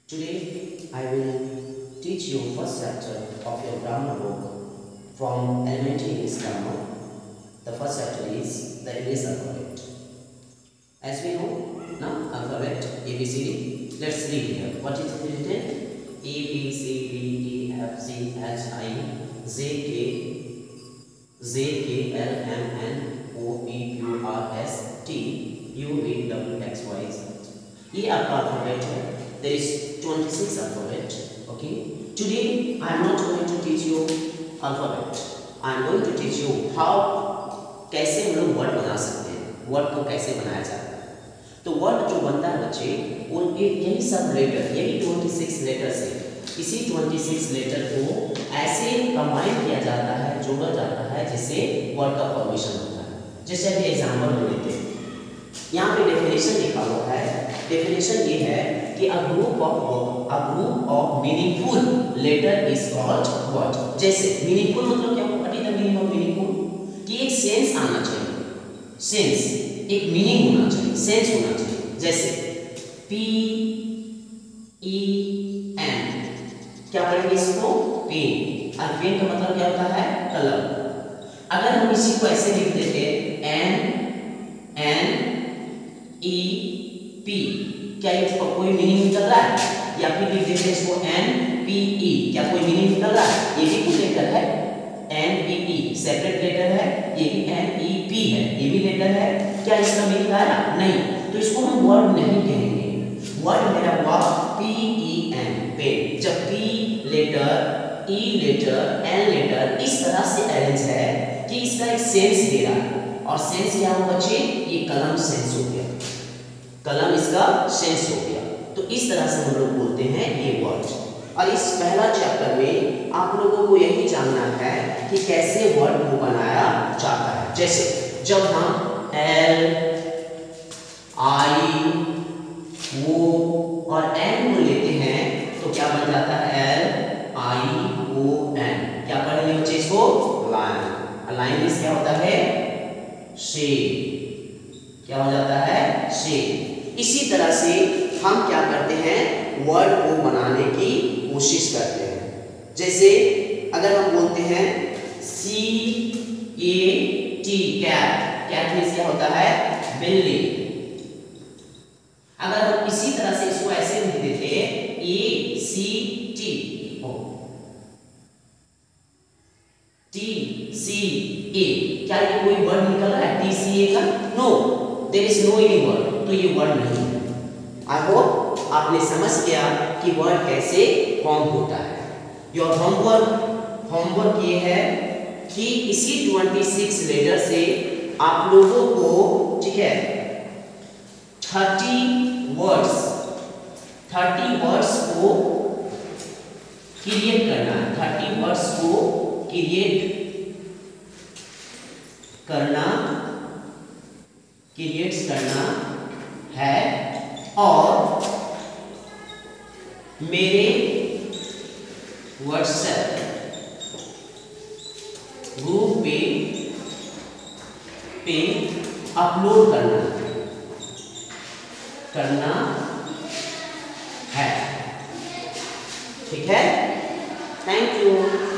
Today I will teach you first chapter of your grammar book from Elementary English Grammar. The first chapter is the English alphabet. As we know, now alphabet ABCD. Let's read here. What is it written? A B C D E F G H I J K L M N O P Q R S T U V W X Y Z. ये आपका alphabet है. There is 26 alphabet. Okay. Today I am not going to teach you alphabet. I am going to teach you how कैसे हम लोग word बना सकते हैं. Word को कैसे बनाया जाता है. तो वर्ड जो बनता है बच्चे, वो यही सब लेटर, यही 26 लेटर से, इसी 26 लेटर को ऐसे कंबाइन किया जाता है, जोड़ा जाता है, जिससे वर्ड का फॉर्मेशन होता है. जैसे अभी एग्जाम्पल में लेते हैं. यहाँ पे डेफिनेशन लिखा हुआ है. डेफिनेशन ये है कि a group of meaningful letter is called what? जैसे meaningful मतलब क्या? What is the meaning of meaningful? कि एक सेंस आना चाहिए. सेंस, एक मीनिंग होना चाहिए, सेंस होना चाहिए. जैसे P E N, क्या पढ़ेंगे इसको? पेन. और पेन का मतलब क्या होता है? कलर. अगर हम इसी को ऐसे लिख देते N E P, क्या इसको कोई मीनिंग निकल रहा है? या फिर लिख देते हैं इसको N P E, क्या कोई मीनिंग निकल रहा है? ये भी कुछ लेटर है. N P E separate letter है. ये भी N E P है, ये भी लेटर है. क्या इसका मीनिंग आया? नहीं. तो इसको हम वर्ड नहीं कहेंगे. वर्ड मेरा हुआ P E N, पेन. जब P letter, E letter, N letter इस तरह से अरेंज है कि इसका एक सेंस दे रहा है. और सेंस क्या हो बच्चे? ये कलम सेंस हो गया. कलम इसका सेंस हो गया. तो इस तरह से हम लोग बोलते हैं ये वर्ड. और इस पहला चैप्टर में आप लोगों को यही जानना है कि कैसे वर्ड को बनाया जाता है. जैसे जब हम L I O और N को लेते हैं तो क्या बन जाता है? L I O N. क्या पढ़ेंगे बच्चे इसको? लाइन. लाइन मींस क्या होता है? शेप. क्या हो जाता है? शेप. इसी तरह से हम क्या करते हैं? वर्ड को बनाने की कोशिश करते हैं. जैसे अगर हम बोलते हैं C A T, cat. Cat means क्या होता है? बिल्ली. अगर हम इसी तरह से इसको ऐसे लिख देते A C T T C A, क्या ये कोई वर्ड निकल रहा है T C A का? No, there is no any word. तो ये वर्ड नहीं है. आई होप आपने समझ गया कि वर्ड कैसे फॉर्म होता है. योर होमवर्क ये है कि इसी 26 लेटर से आप लोगों को, ठीक है, 30 वर्ड्स को क्रिएट करना है. 30 वर्ड्स को क्रिएट करना है. और मेरे व्हाट्सएप ग्रुप पे अपलोड करना है. ठीक है. Thank you.